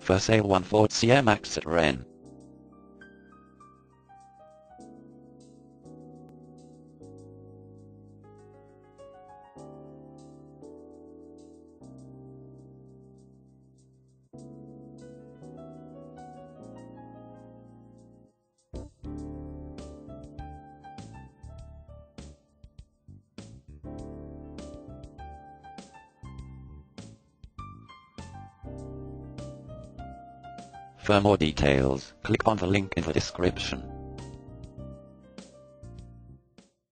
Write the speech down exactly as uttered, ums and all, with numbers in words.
For sale one Ford C-MAX at Rennes. For more details, click on the link in the description.